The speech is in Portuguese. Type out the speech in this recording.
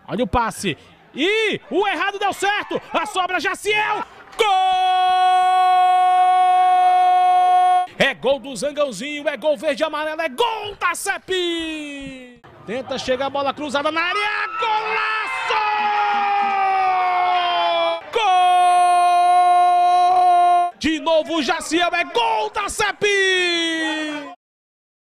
Olha o passe. E o errado deu certo. A sobra Jaciel. Gol! É gol do Zangãozinho, é gol verde e amarelo, é gol da CEP! Tenta chegar a bola cruzada na área, golaço! Gol! De novo o Jaciel, é gol da CEP!